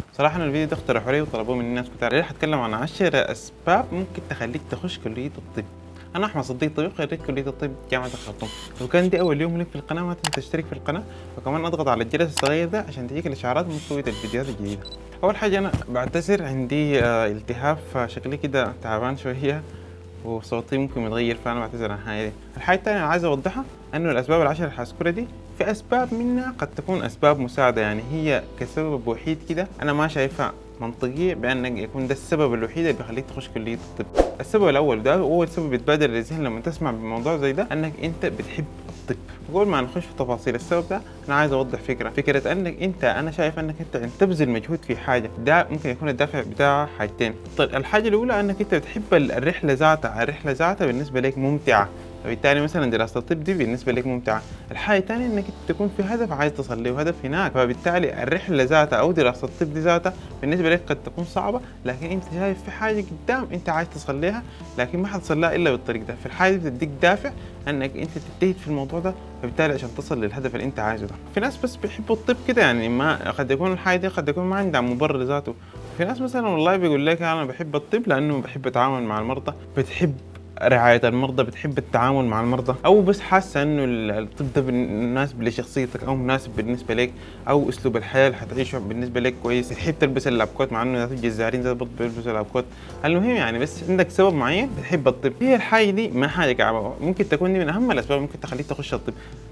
صراحة أنا الفيديو ده اقترحوا علي وطلبوه مني ناس كتير. ليه هتكلم عن 10 أسباب ممكن تخليك تخش كلية الطب. أنا أحمد صديق، طبيب خريج كلية الطب جامعة الخرطوم. لو كان دي أول يوم لك في القناة ما تنسى تشترك في القناة، وكمان اضغط على الجرس الصغير ده عشان تجيك الإشعارات من كل الفيديوهات الجديدة. أول حاجة أنا بعتذر، عندي التهاب فشكلي كده تعبان شوية وصوتي ممكن يتغير، فانا بعتذر عن الحاجه دي. الحاجه الثانيه انا عايز اوضحها انه الاسباب العشر اللي حذكرها دي في اسباب منها قد تكون اسباب مساعده، يعني هي كسبب وحيد كده انا ما شايفها منطقيه بان يكون ده السبب الوحيد اللي بيخليك تخش كليه الطب. السبب الاول ده اول سبب بيتبادر للذهن لما تسمع بموضوع زي ده، انك انت بتحب الطب. قبل ما نخش في تفاصيل السبب ده انا عايز اوضح فكره انك انا شايف انك انت تبذل مجهود في حاجه، ده ممكن يكون الدافع بتاعها حاجتين. طيب الحاجه الاولى انك انت بتحب الرحله ذاتها بالنسبه لك ممتعه، فبالتالي مثلا دراسه الطب دي بالنسبه لك ممتعه. الحاجه الثانيه انك انت تكون في هدف عايز تصل له، هدف هناك، فبالتالي الرحله ذاتها او دراسه الطب دي ذاتها بالنسبه لك قد تكون صعبه، لكن انت شايف في حاجه قدام انت عايز تصل لها، لكن ما حتصل لها الا بالطريق ده. في الحاجه دي بتديك دافع انك انت تجتهد في الموضوع ده، فبالتالي عشان تصل للهدف اللي انت عايزه ده. في ناس بس بيحبوا الطب كده، يعني ما قد يكون الحاجه دي قد يكون ما عندها مبرر ذاته. في ناس مثلا والله بيقول لك انا بحب الطب لانه بحب اتعامل مع المرضى، بتحب رعاية المرضى، بتحب التعامل مع المرضى، أو بس حاسة إنه الطب ده مناسب لشخصيتك أو مناسب بالنسبة لك، أو أسلوب الحياة اللي حتعيشه بالنسبة لك كويس، تحب تلبس اللابكوت مع إنه الجزارين زي برضه بيلبسوا اللابكوت. المهم يعني بس عندك سبب معين بتحب الطب. هي الحاجة دي ما حاجة كعبة، ممكن تكون دي من أهم الأسباب ممكن تخليك تخش الطب،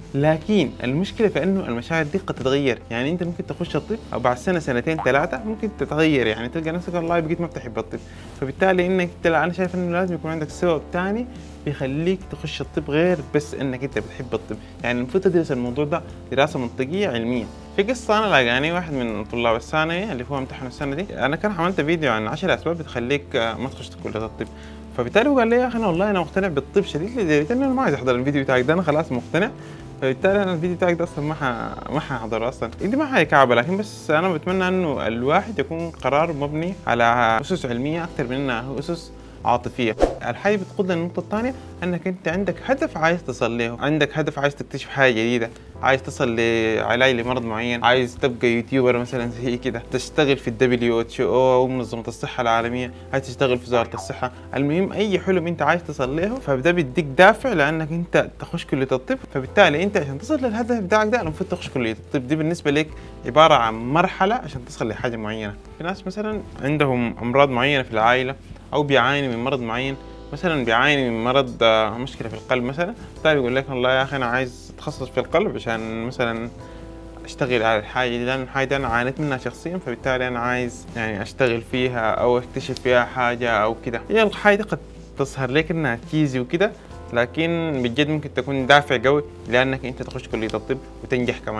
لكن المشكلة في إنه المشاعر دي قد تتغير. يعني أنت ممكن تخش الطب أو بعد سنة سنتين ثلاثة ممكن تتغير، يعني تلقى نفسك والله بقيت ما بتحب الطب. فبالتالي إنك أنا شايف إنه لازم يكون عندك سبب ثاني بيخليك تخش الطب غير بس إنك أنت بتحب الطب. يعني المفروض تدرس الموضوع ده دراسة منطقية علمية. في قصة أنا لاقاني واحد من طلاب الثانوية اللي هو امتحن السنة دي، أنا كان عملت فيديو عن 10 أسباب بتخليك ما تخش كلية الطب. فبالتالي هو قال لي يا أخي أنا والله أنا مقتنع بالطب شديد لدرجة إنه أنا ما عايز أحضر الفيديو بتاعك ده، أنا خلاص مقتنع. فبالتالي انا الفيديو بتاعك ده اصلا ما ححضره اصلا، دي ما حاجه كعبه، لكن بس انا بتمنى انه الواحد يكون قرار مبني على اسس علميه اكثر من انها اسس عاطفيه. الحاجه بتقودنا للنقطه الثانيه، انك انت عندك هدف عايز تصل له، عندك هدف عايز تكتشف حاجه جديده، عايز تصل لعلاج لمرض معين، عايز تبقى يوتيوبر مثلا زي كده، تشتغل في WHO او منظمه الصحه العالميه، عايز تشتغل في وزاره الصحه. المهم اي حلم انت عايز تصل له فده بيديك دافع لانك انت تخش كليه الطب. فبالتالي انت عشان تصل للهدف بتاعك ده المفروض تخش كليه الطب. دي بالنسبه لك عباره عن مرحله عشان تصل لحاجه معينه. في ناس مثلا عندهم امراض معينه في العائله او بيعاني من مرض معين، مثلا بيعاني من مرض مشكله في القلب مثلا، طيب يقول لك والله يا اخي انا عايز اتخصص في القلب عشان مثلا اشتغل على الحاجه دي، لان الحاجه دي انا عانيت منها شخصيا، فبالتالي انا عايز يعني اشتغل فيها او اكتشف فيها حاجه او كده. هي الحاجه دي قد تظهر لك انها تيزي وكده، لكن بجد ممكن تكون دافع قوي لانك انت تخش كليه الطب وتنجح كمان.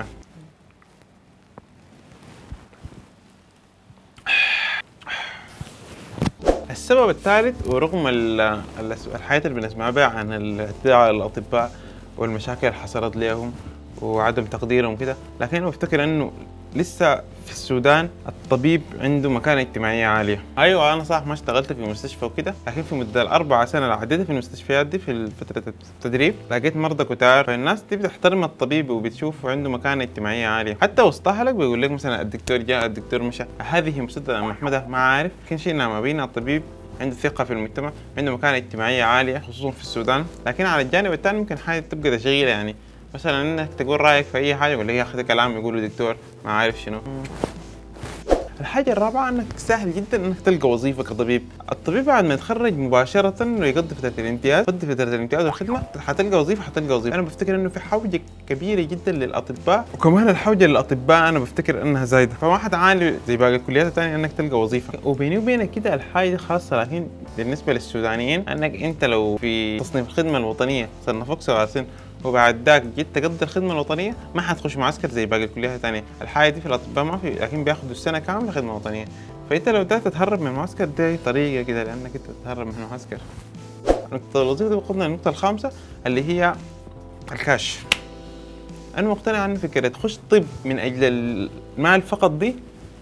السبب الثالث، ورغم الحياة اللي بنسمع بها عن الاعتداء على الأطباء والمشاكل اللي حصلت لهم وعدم تقديرهم كده، لكن أنا بفتكر إنه لسه في السودان الطبيب عنده مكانة اجتماعية عالية. أيوة أنا صح ما اشتغلت في مستشفى وكده، لكن في مدة ال4 سنة اللي عديتها في المستشفيات دي في فترة التدريب لقيت مرضى كتار، فالناس دي بتحترم الطبيب وبتشوفه عنده مكانة اجتماعية عالية. حتى وسط أهلك بيقول لك مثلا الدكتور جاء الدكتور مشى. هذه مصدقة محمدة ما عارف كل شيء ما بين الطبيب عنده ثقة في المجتمع، عنده مكانة اجتماعية عالية خصوصا في السودان. لكن على الجانب الثاني ممكن حاجة تبقى تشغيلة، يعني مثلا انك تقول رايك في اي حاجه يقول لك يا اخي ده كلام يقوله دكتور ما عارف شنو. الحاجة الرابعة انك سهل جدا انك تلقى وظيفة كطبيب. الطبيب بعد ما يتخرج مباشرة ويقضي فترة الامتياز، والخدمة حتلقى وظيفة. انا بفتكر انه في حوجة كبيرة جدا للاطباء، وكمان الحوجة للاطباء انا بفتكر انها زايدة، فما حتعاني زي باقي الكليات الثانية انك تلقى وظيفة. وبيني وبينك كده الحاجة دي خاصة، لكن بالنسبة للسودانيين انك انت لو في تصنيف الخدمة الوطنية صنفوك 7 سن وبعد ذاك جيت تقضي الخدمه الوطنيه ما حتخش معسكر زي باقي الكليات الثانيه. الحاجه دي في الاطباء ما في، لكن بياخذوا السنه كامله خدمه وطنيه. فانت لو بدات تتهرب من المعسكر دي طريقه كده لانك انت تتهرب من المعسكر. نقطه الوظيفه دي بقودنا للنقطه الخامسه اللي هي الكاش. انا مقتنع ان فكره تخش طب من اجل المال فقط دي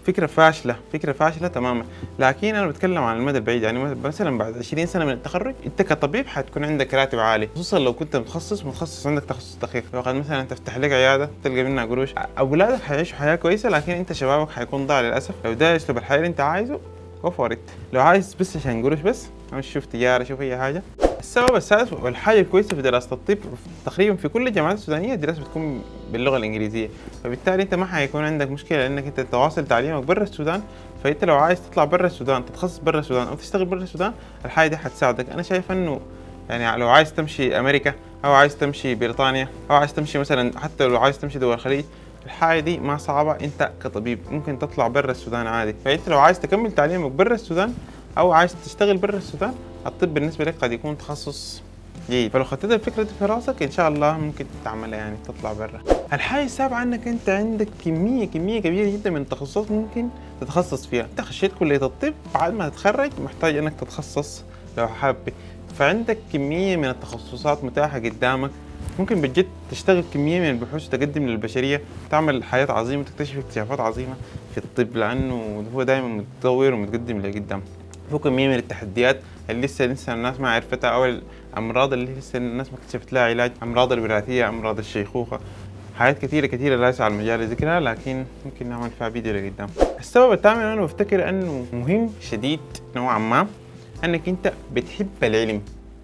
فكره فاشله، فكره فاشله تماما. لكن انا بتكلم عن المدى البعيد، يعني مثلا بعد 20 سنه من التخرج انت كطبيب حتكون عندك راتب عالي، خصوصا لو كنت متخصص عندك تخصص دقيق. لو قد مثلا تفتح لك عياده تلقى منها قروش، اولادك حيعيشوا حياه كويسه، لكن انت شبابك حيكون ضاع للاسف. لو ده اسلوب الحياه اللي انت عايزه جو فور ات. لو عايز بس عشان قروش بس، مش شوف تجاره، شوف اي حاجه. السبب السادس والحاجه الكويسه في دراسه الطب تقريبا في كل الجامعات السودانيه الدراسه بتكون باللغه الانجليزيه، فبالتالي انت ما حيكون عندك مشكله انك انت تواصل تعليمك برا السودان. فانت لو عايز تطلع برا السودان تتخصص برا السودان او تشتغل برا السودان، الحاجه دي حتساعدك. انا شايف انه يعني لو عايز تمشي امريكا او عايز تمشي بريطانيا او عايز تمشي مثلا، حتى لو عايز تمشي دول الخليج، الحاجه دي ما صعبه. انت كطبيب ممكن تطلع برا السودان عادي. فانت لو عايز تكمل تعليمك برا السودان او عايز تشتغل برا السودان، الطب بالنسبه لك قد يكون تخصص جيد. فلو خطيت الفكره دي في راسك ان شاء الله ممكن تعملها، يعني تطلع برا. الحاجه السابعه انك انت عندك كميه كبيره جدا من التخصصات ممكن تتخصص فيها. انت خشيت كليه الطب، بعد ما تتخرج محتاج انك تتخصص لو حابب، فعندك كميه من التخصصات متاحه قدامك. ممكن بجد تشتغل كميه من البحوث وتقدم للبشريه، تعمل حياه عظيمه وتكتشف اكتشافات عظيمه في الطب، لانه هو دائما متطور ومتقدم لقدام. في كميه من التحديات اللي لسه الناس ما عرفتها، او الامراض اللي لسه الناس ما اكتشفت لها علاج، امراض الوراثيه، امراض الشيخوخه، حاجات كثيره ليس على المجال ذكرها، لكن ممكن نعمل فيها فيديو لقدام. السبب الثامن انا بفتكر انه مهم شديد نوعا ما، انك انت بتحب العلم.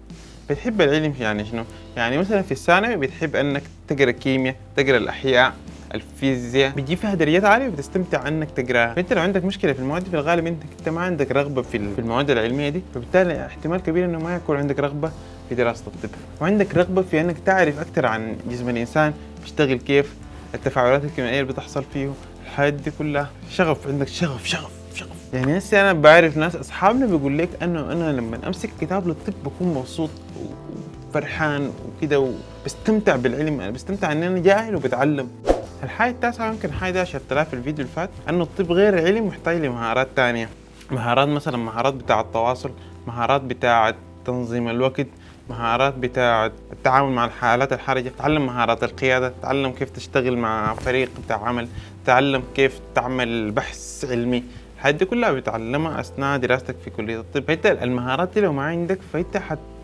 بتحب العلم يعني شنو؟ يعني مثلا في الثانوي بتحب انك تقرا كيمياء، تقرا الاحياء، الفيزياء، بتجيب فيها درجات عاليه وبتستمتع انك تقراها. فانت لو عندك مشكله في المواد في الغالب انت ما عندك رغبه في المواد العلميه دي، فبالتالي احتمال كبير انه ما يكون عندك رغبه في دراسه الطب، وعندك رغبه في انك تعرف اكثر عن جسم الانسان بيشتغل كيف، التفاعلات الكيميائيه اللي بتحصل فيه، الحاجات دي كلها. شغف، عندك شغف. يعني هسه انا بعرف ناس اصحابنا بيقول لك انه انا لما امسك كتاب للطب بكون مبسوط وفرحان وكده وبستمتع بالعلم، انا بستمتع ان انا جاهل وبتعلم. الحاجة التاسعة يمكن حاجة شرحتها في الفيديو اللي فات، انه الطب غير العلم محتاج لمهارات تانية. مهارات مثلا مهارات بتاعة التواصل، مهارات بتاعة تنظيم الوقت، مهارات بتاعة التعامل مع الحالات الحرجة، تعلم مهارات القيادة، تعلم كيف تشتغل مع فريق بتاع عمل، تعلم كيف تعمل بحث علمي. الحاجات دي كلها بتعلمها اثناء دراستك في كلية الطب. فانت المهارات دي لو ما عندك فانت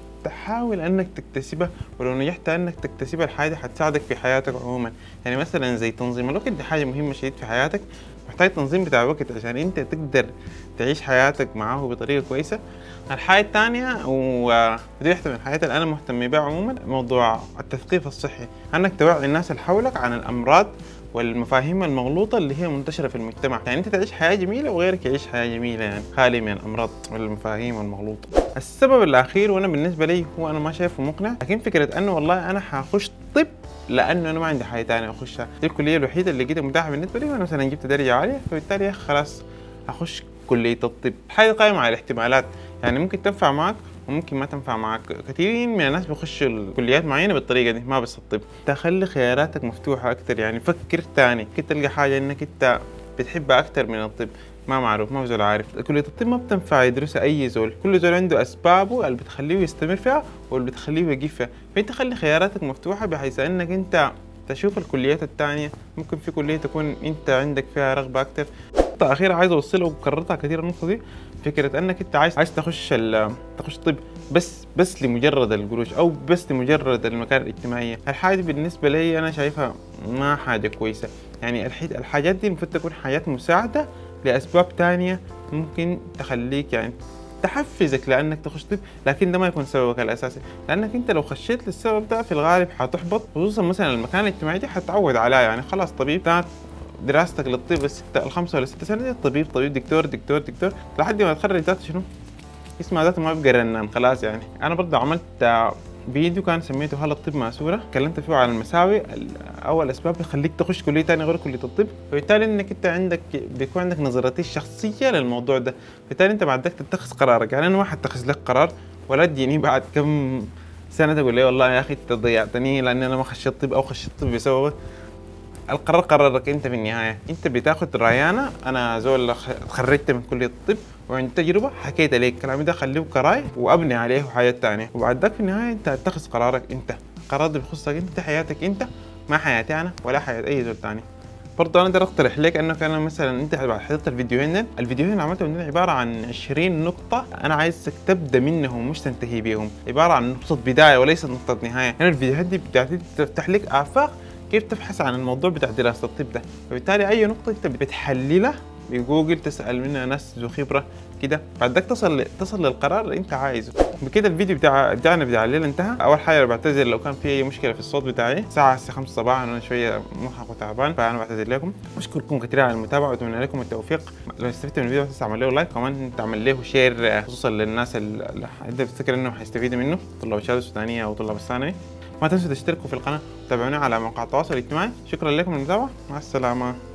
تحاول انك تكتسبها، ولو نجحت انك تكتسبها الحاجه حتساعدك في حياتك عموما. يعني مثلا زي تنظيم الوقت، دي حاجه مهمه شديد في حياتك، محتاج تنظيم بتاع الوقت عشان انت تقدر تعيش حياتك معاه بطريقه كويسه. الحاجه الثانيه ودي واحده من الحاجات اللي انا مهتم بها عموما، موضوع التثقيف الصحي، انك توعي الناس اللي حولك عن الامراض والمفاهيم المغلوطة اللي هي منتشرة في المجتمع، يعني انت تعيش حياة جميلة وغيرك يعيش حياة جميلة، يعني خالي من الأمراض والمفاهيم المغلوطة. السبب الأخير وأنا بالنسبة لي هو أنا ما شايفه مقنع، لكن فكرة أنه والله أنا حخش طب لأنه أنا ما عندي حاجة تانية أخشها، دي الكلية الوحيدة اللي لقيتها متاحة بالنسبة لي، وأنا مثلا جبت درجة عالية فبالتالي يا أخي خلاص أخش كلية الطب. حاجة قائمة على الاحتمالات، يعني ممكن تنفع معك وممكن ما تنفع معك. كثيرين من الناس بيخشوا الكليات معينه بالطريقه دي، ما بس الطب. تخلي خياراتك مفتوحه اكثر، يعني فكر ثاني، ممكن تلقى حاجه انك انت بتحبها اكثر من الطب، ما معروف، ما زول عارف. كليه الطب ما بتنفع يدرسها اي زول، كل زول عنده اسبابه اللي بتخليه يستمر فيها واللي بتخليه يوقف فيها. فانت خلي خياراتك مفتوحه بحيث انك انت تشوف الكليات الثانيه، ممكن في كليه تكون انت عندك فيها رغبه اكثر. نقطة أخيرة عايز أوصلها وكررتها كثير النقطة دي، فكرة أنك أنت عايز تخش طب بس لمجرد القروش أو بس لمجرد المكانة الاجتماعية. الحاجة دي بالنسبة لي أنا شايفها ما حاجة كويسة، يعني الحاجات دي المفروض تكون حاجات مساعدة لأسباب تانية ممكن تخليك يعني تحفزك لأنك تخش طب، لكن ده ما يكون سببك الأساسي، لأنك أنت لو خشيت للسبب ده في الغالب حتحبط، خصوصا مثلا المكانة الاجتماعية دي حتعود عليها، يعني خلاص طبيب بتاعت دراستك للطب الخمسة ولا 6 سنين طبيب دكتور لحد ما تخرج ذاته شنو؟ اسمها ذاته ما بقى رنان خلاص. يعني أنا برضه عملت فيديو كان سميته هل الطب مأسورة، اتكلمت فيه عن المساوئ أو الأسباب اللي تخليك تخش كلية تانية غير كلية الطب، فبالتالي إنك أنت بيكون عندك نظرتي الشخصية للموضوع ده، بالتالي أنت بعد ذاك تتخذ قرارك. يعني أنا ما حتخذ لك قرار ولا تجيني بعد كم سنة تقول لي والله يا أخي أنت ضيعتني لأن أنا ما خشيت طب أو خشيت طب بسببك. القرار قرارك انت في النهايه، انت بتاخد رايانا. انا زول خرجت من كليه الطب وعندي تجربه حكيت لك كلامي ده خليه كراي وابني عليه حاجات ثانيه، وبعد ذاك في النهايه انت اتخذ قرارك انت، القرار ده بيخصك انت، حياتك انت، ما حياتي انا ولا حياه اي زول ثاني. برضه انا اقدر اقترح لك انه كان مثلا انت بعد حضرت الفيديوهين اللي عملتهم هنا عباره عن 20 نقطه، انا عايزك تبدا منهم مش تنتهي بيهم، عباره عن نقطه بدايه وليس نقطه نهايه. هنا الفيديوهات دي بتفتح لك افاق كيف تبحث عن الموضوع بتاع دراسه الطب ده، فبالتالي اي نقطه انت بتحللها بجوجل، تسال منها ناس ذو خبره كده، بعد ذاك تصل للقرار اللي انت عايزه. بكده الفيديو بتاعنا بتاع الليل انتهى. اول حاجه بعتذر لو كان في اي مشكله في الصوت بتاعي، الساعه 5 صباحا انا شويه مرهق وتعبان، فانا بعتذر لكم. اشكركم كثير على المتابعه واتمنى لكم التوفيق. لو استفدت من الفيديو تعمل له لايك، كمان تعمل له شير خصوصا للناس اللي انت بتفتكر انهم حيستفيدوا منه، طلاب الشهاده السودانيه او طلاب الثانوي. ما تنسوا تشتركوا في القناه وتابعونا على مواقع التواصل الاجتماعي. شكرا لكم للمتابعه، مع السلامه.